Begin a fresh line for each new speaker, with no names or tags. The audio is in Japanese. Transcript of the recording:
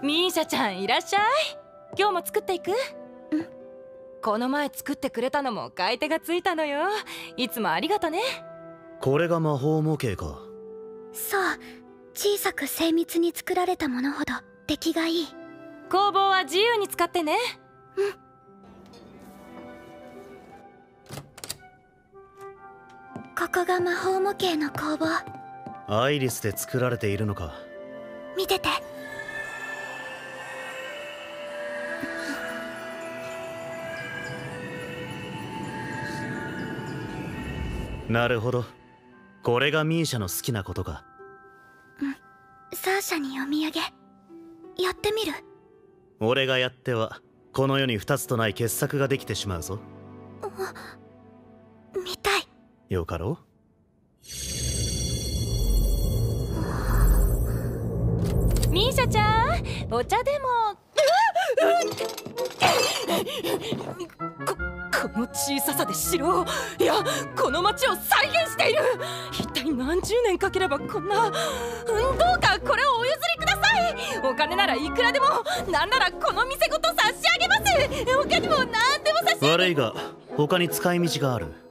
ミーシャちゃんいらっしゃい。今日も作っていく？この前作ってくれたのも買い手がついたのよ。いつもありがとね。
これが魔法模型か。
そう、小さく精密に作られたものほど出来がいい。
工房は自由に使ってね。
ここが魔法模型の工房。
アイリスで作られているのか。
見てて。
なるほど、これがミーシャの好きなことか。
サーシャにお土産やってみる？
俺がやってはこの世に2つとない傑作ができてしまうぞ。
見たい。
よかろ
う。ミーシャちゃん、お茶でも。この小ささで城を、いやこの町を再現している。一体何十年かければこんな。どうかこれをお譲りください。お金ならいくらでも、なんならこの店ごと差し上げます。他にも何でも差し上げ。
悪いが他に使い道がある。